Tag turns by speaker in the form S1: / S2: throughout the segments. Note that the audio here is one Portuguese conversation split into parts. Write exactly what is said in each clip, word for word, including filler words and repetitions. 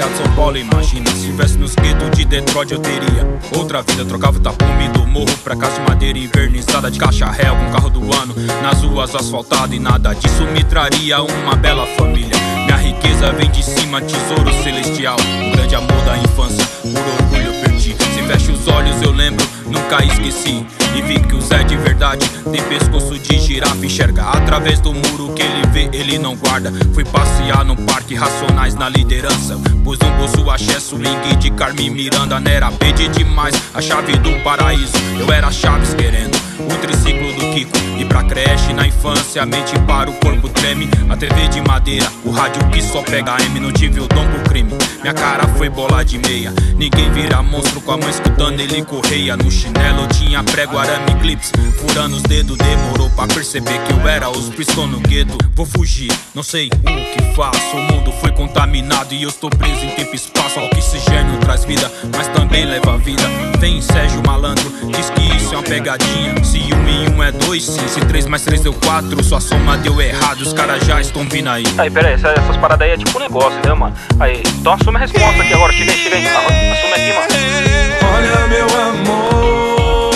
S1: P A de São Paulo, imagina. Se tivesse nos guetos de Detroit eu teria outra vida. Trocava o tapume do morro pra casa de madeira invernizada, de caixa réu com carro do ano, nas ruas asfaltadas. E nada disso me traria uma bela família. Minha riqueza vem de cima, tesouro celestial. Um grande amor da infância, por orgulho eu perdi. Se fecho os olhos eu lembro, nunca esqueci. E vi que o Zé de verdade tem pescoço de girafa. Enxerga através do muro, que ele vê, ele não guarda. Fui passear no parque Racionais na liderança. Pus no bolso axé, swing de Carmen Miranda. Não era pedir demais, a chave do paraíso. Eu era Chaves querendo o triciclo do Kiko. E pra creche na infância, a mente para o corpo treme. A T V de madeira, o rádio que só pega M. Não tive o dom pro crime, minha cara foi bola de meia. Ninguém vira monstro com a mãe escutando ele correia. No chinelo tinha prego, arame, clips, furando os dedos. Demorou pra perceber que eu era os priscos no gueto. Vou fugir, não sei o que faço. O mundo foi contaminado e eu estou preso em tempo e espaço. O oxigênio traz vida, mas também leva vida. Vem Sérgio Malandro, diz que isso é uma pegadinha. Se um e um é dois, sim. Se três mais três deu quatro, sua soma deu errado. Os caras já estão vindo aí.
S2: Aí, pera aí, essas, essas paradas aí é tipo um negócio, né, mano? Aí, então assume a resposta aqui agora. Chega aí, chega aí. Assume aqui, mano.
S3: Olha, meu amor,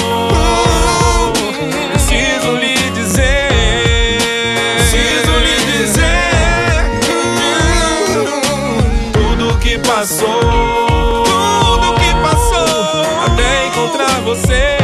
S3: preciso lhe dizer, preciso lhe dizer tudo que passou, tudo que passou até encontrar você.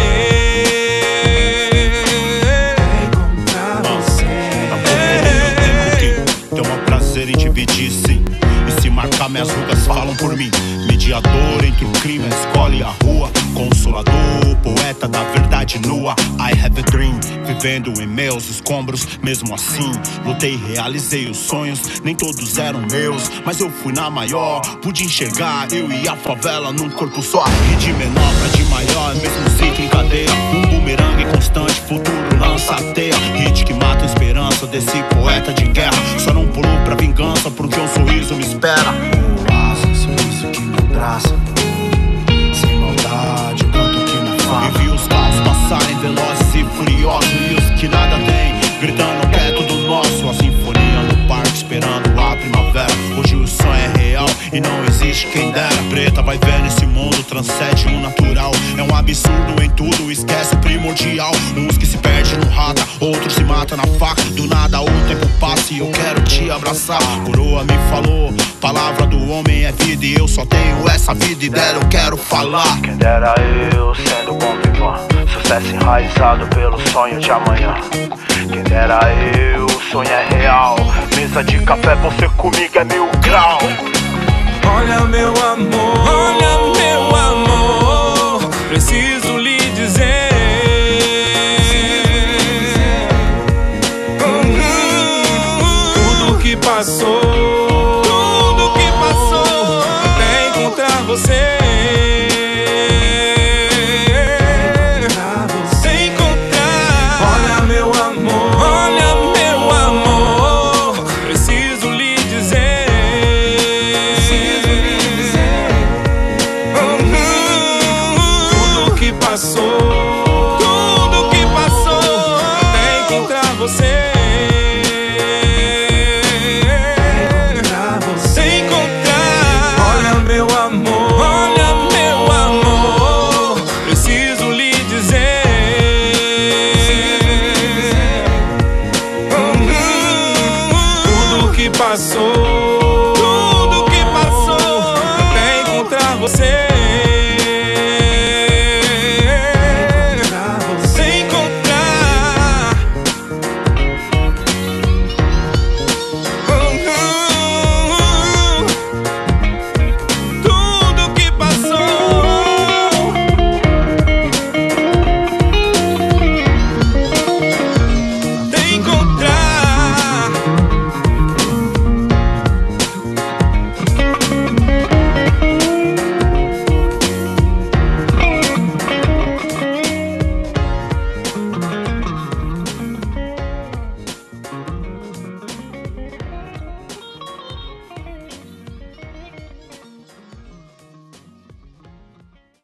S4: Minhas rugas falam por mim. Mediador entre o crime e a escola e a rua. Consolador, poeta da verdade nua. I have a dream, vivendo em meus escombros. Mesmo assim, lutei e realizei os sonhos. Nem todos eram meus, mas eu fui na maior. Pude enxergar eu e a favela num corpo só. E de menor pra de maior, mesmo ciclo em cadeia. Um bumerangue constante, futuro lança a teia. Hit que mata a esperança desse poeta de guerra. Só não pulou pra vingança porque um sorriso me espera. Sorriso que me abraça, sem maldade, o canto que me fala. E vi os carros passarem velozes e furiosos, e os que nada tem, gritando que é tudo nosso. A sinfonia no parque esperando a primavera. Hoje o sonho é real e não existe quem dera. Preta vai ver nesse mundo, transcende o natural. É um absurdo em tudo, esquece o primordial. Uns que se perdem no rata, outros se matam na faca. Do nada o tempo passa e eu quero te abraçar. Coroa me falou, palavra do homem é vida, e eu só tenho essa vida e dela eu quero falar.
S2: Quem dera eu sendo bom vivan, sucesso enraizado pelo sonho de amanhã. Quem dera eu, o sonho é real. Mesa de café, você comigo é mil grau.
S3: Olha, meu amor, olha, meu amor, preciso